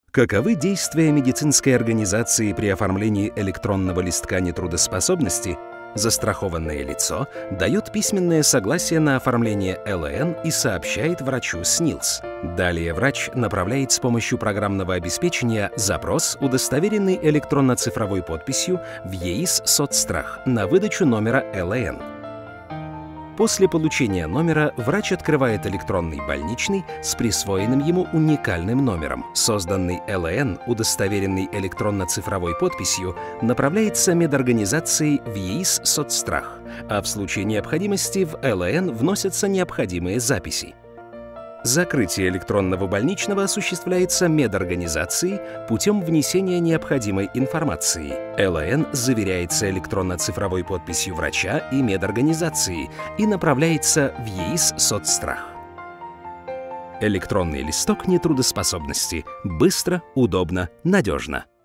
Каковы действия медицинской организации при оформлении электронного листка нетрудоспособности? Застрахованное лицо дает письменное согласие на оформление ЛН и сообщает врачу СНИЛС. Далее врач направляет с помощью программного обеспечения запрос, удостоверенный электронно-цифровой подписью, в ЕИС Соцстрах на выдачу номера ЛН. После получения номера врач открывает электронный больничный с присвоенным ему уникальным номером. Созданный ЛН, удостоверенный электронно-цифровой подписью, направляется медорганизацией в ЕИС Соцстрах, а в случае необходимости в ЛН вносятся необходимые записи. Закрытие электронного больничного осуществляется медорганизацией путем внесения необходимой информации. ЛН заверяется электронно-цифровой подписью врача и медорганизации и направляется в ЕИС Соцстрах. Электронный листок нетрудоспособности. Быстро, удобно, надежно.